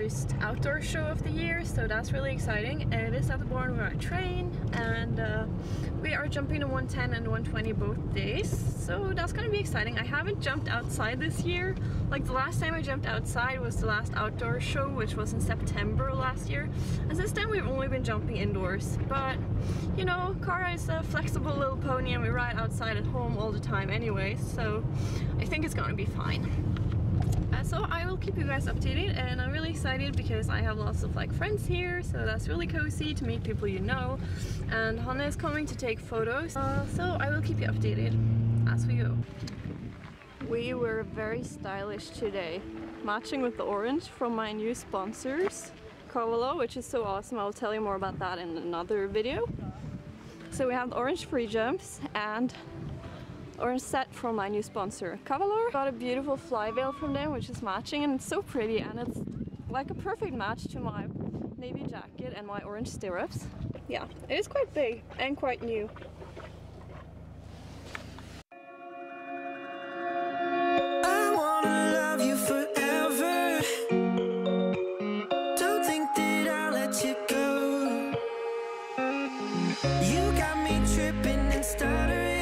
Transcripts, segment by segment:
first outdoor show of the year, so that's really exciting. And it is at the barn where I train, and we are jumping the 110 and 120 both days, so that's gonna be exciting. I haven't jumped outside this year. Like the last time I jumped outside was the last outdoor show, which was in September last year, and since then we've only been jumping indoors. But you know, Cara is a flexible little pony and we ride outside at home all the time anyway, so I think it's gonna be fine. So I will keep you guys updated, and I'm really excited because I have lots of like friends here, so that's really cozy to meet people you know, and Hanna is coming to take photos, so I will keep you updated as we go. We were very stylish today, matching with the orange from my new sponsors, Cavallo, which is so awesome. I'll tell you more about that in another video. So we have the orange free jumps and orange set from my new sponsor, Cavallo. Got a beautiful fly veil from them, which is matching, and it's so pretty, and it's like a perfect match to my navy jacket and my orange stirrups. Yeah, it is quite big and quite new. I wanna love you forever. Don't think that I'll let you go. You got me tripping and stuttering.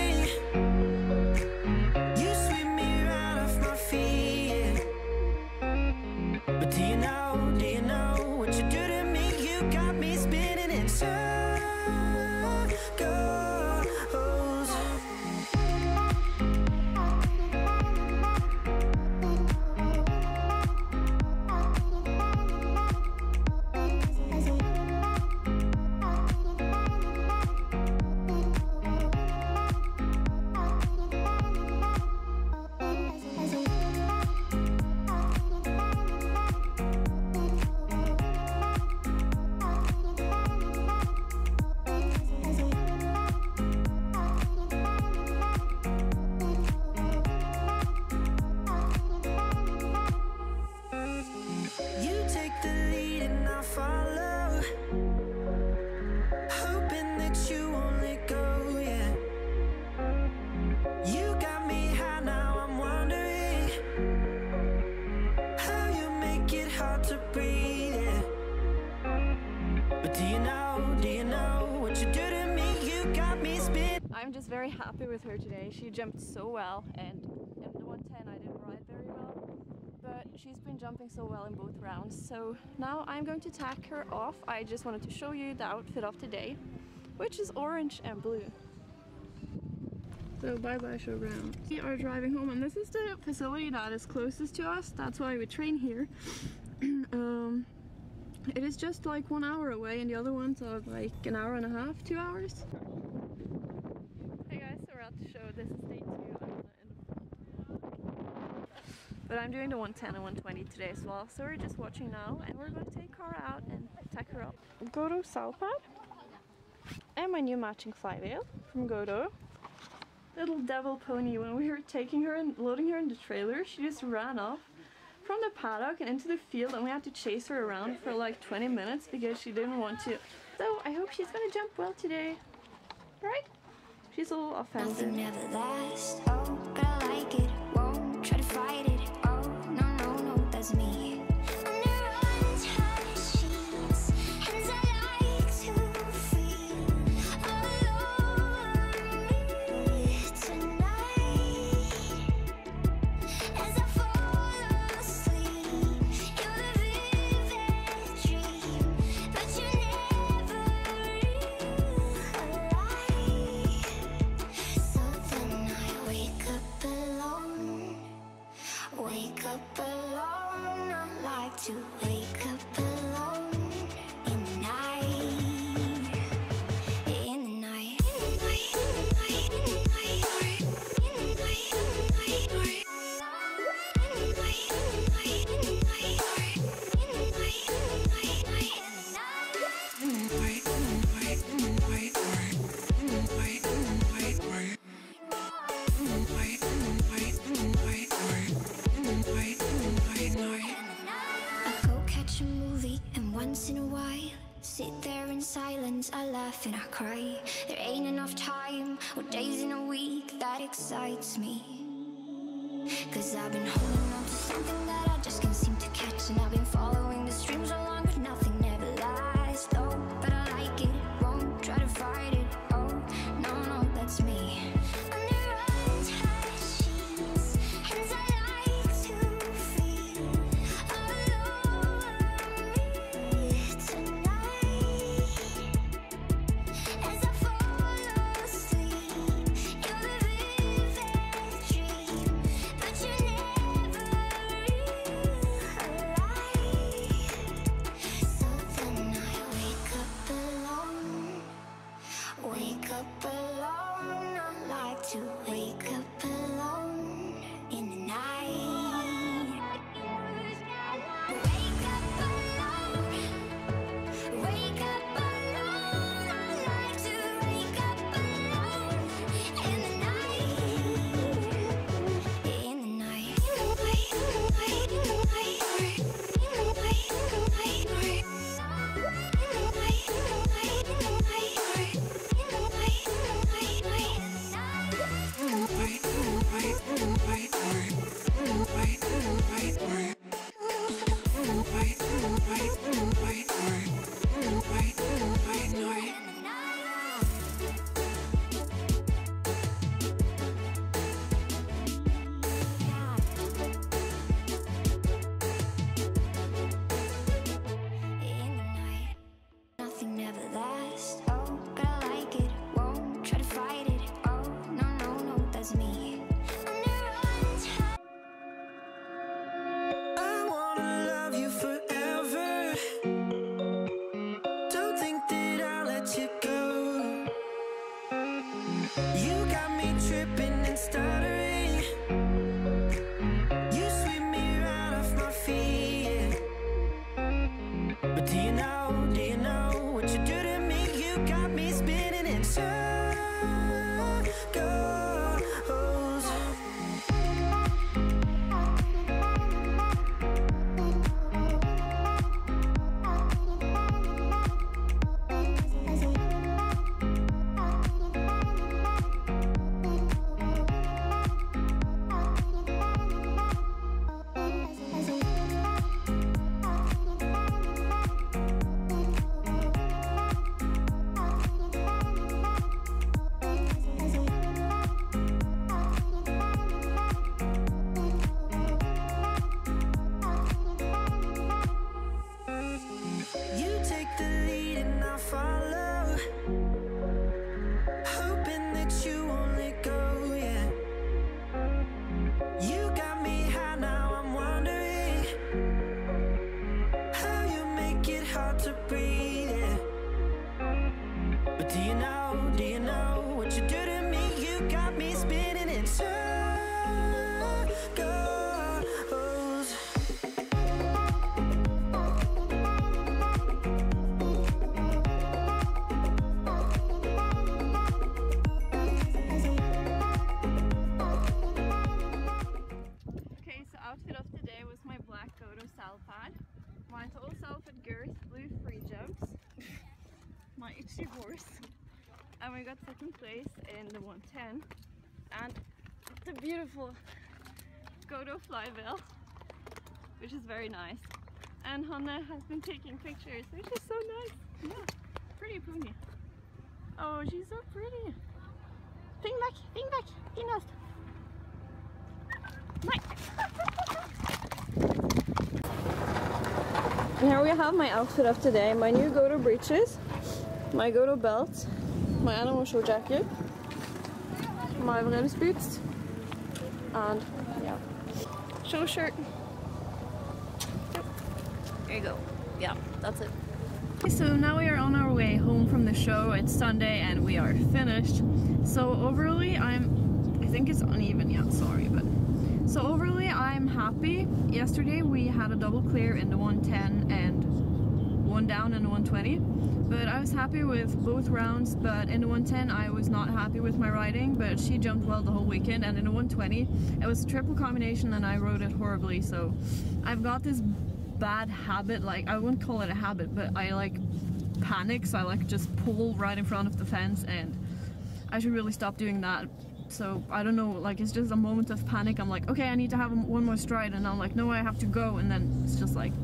I'm just very happy with her today. She jumped so well, and in the 110 I didn't ride very well, but she's been jumping so well in both rounds. So now I'm going to tack her off. I just wanted to show you the outfit of today, which is orange and blue. So bye bye show round. We are driving home, and this is the facility that is closest to us. That's why we train here. It is just like 1 hour away, and the other ones are like an hour and a half, 2 hours. Hey guys, so we're at the show. This is day 2. But I'm doing the 110 and 120 today as well, so we're just watching now, and we're going to take Cara out and tack her up. Godo saddle pad and my new matching fly veil from Godo. Little devil pony. When we were taking her and loading her in the trailer, she just ran off from the paddock and into the field, and we had to chase her around for like 20 minutes because she didn't want to. So I hope she's gonna jump well today, right? She's a little offensive. Nothing ever lasts. Oh, but I like it. Won't try to fight it. Oh, no, no, no, that's me. Wake up alone, I like to wake up alone in the night, in the night, in the night, in the night, in the night, in the night, in the night, in the night, in the once in a while, sit there in silence, I laugh and I cry. There ain't enough time or days in a week that excites me. 'Cause I've been holding on to something that I just can't seem to catch, and I've been following the streams along, but nothing ever lasts. Oh, but I like it, won't try to fight it. Oh, no, no, that's me. Under untouched sheets, hands I like to feel all over me tonight. As I fall asleep, you're the vivid dream, but you never realize. So then I wake up alone, wake up alone. I like to wake up alone in the night. Wake up alone, wake up alone. I like to wake up alone in the night. In the night. Nothing never lasts. Oh, but I like it. Won't try to fight it. Oh, no, no, no, that's me. I wanna love you forever. Don't think that I'll let you go. You got me tripping and stuttering. You sweep me right off my feet. But do you know what you do to me? You got me spinning in circles. You take the lead and I'll follow, hoping that you won't let go, yeah. You got me high, now I'm wondering how you make it hard to breathe, yeah. But do you know what you do to me? You got me spinning in circles. Okay, so outfit of the day was my black Godo saddle pad, my total self-fit girth blue free jumps, my itchy horse, and we got second place in the 110, and the beautiful Godo fly veil, which is very nice. And Hanna has been taking pictures, which is so nice. Yeah, pretty pony. Oh, she's so pretty. Thing back, inast. Nice. And here we have my outfit of today. My new Godo breeches, my Godo belt, my animal show jacket, my Vrems boots, and yeah, show shirt. There you go. Yeah, that's it. So now we are on our way home from the show. It's Sunday and we are finished. So overall, I think it's uneven, yeah, sorry, but so overall I'm happy. Yesterday we had a double clear in the 110 and one down in the 120, but I was happy with both rounds. But in the 110 I was not happy with my riding, but she jumped well the whole weekend, and in the 120 it was a triple combination and I rode it horribly. So I've got this bad habit, like I wouldn't call it a habit, but I like panic, so I like just pull right in front of the fence, and I should really stop doing that So I don't know, like it's just a moment of panic. I'm like, okay, I need to have one more stride, and I'm like, no, I have to go, and then it's just like,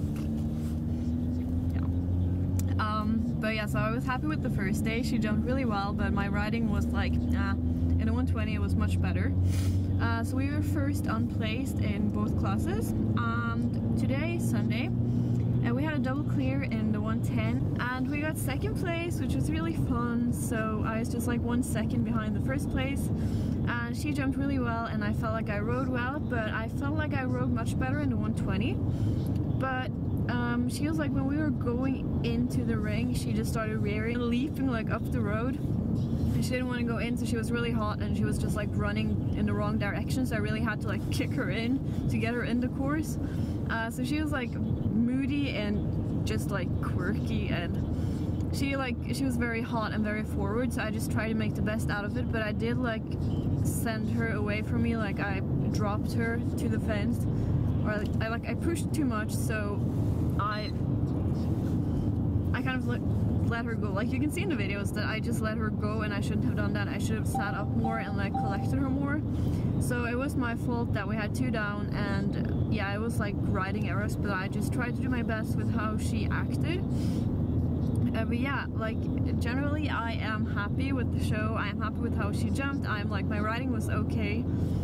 yeah. But yeah, so I was happy with the first day. She jumped really well, but my riding was like, in the 120 it was much better. So we were first unplaced in both classes, and today, Sunday, we had a double clear in the 110, and we got second place, which was really fun. So I was just like 1 second behind the first place, and she jumped really well, and I felt like I rode well, but I felt like I rode much better in the 120. But she was like, when we were going into the ring, she just started rearing, leaping like up the road. She didn't want to go in, so she was really hot, and she was just like running in the wrong direction, so I really had to like kick her in to get her in the course. So she was like moody and just like quirky, and she was very hot and very forward, so I just tried to make the best out of it. But I did like send her away from me, like I dropped her to the fence, or I pushed too much, so I kind of let her go. Like you can see in the videos that I just let her go, and I shouldn't have done that. I should have sat up more and like collected her more. So it was my fault that we had 2 down, and yeah, it was like riding errors, but I just tried to do my best with how she acted. But yeah, like generally I am happy with the show. I am happy with how she jumped. I'm like, my riding was okay.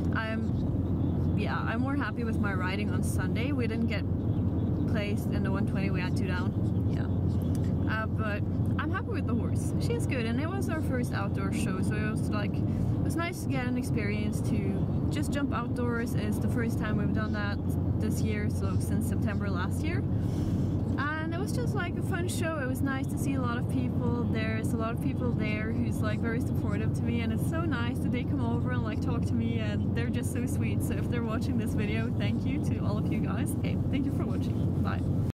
I'm more happy with my riding on Sunday. We didn't get placed in the 120, we had 2 down. Yeah. But I'm happy with the horse. She's good, and it was our first outdoor show, so it was like, it was nice to get an experience to just jump outdoors. It's the first time we've done that this year, so since September last year. And it was just like a fun show. It was nice to see a lot of people. There's a lot of people there who's like very supportive to me, and it's so nice that they come over and like talk to me, and they're just so sweet. So if they're watching this video, thank you to all of you guys. Okay, thank you for watching. Bye.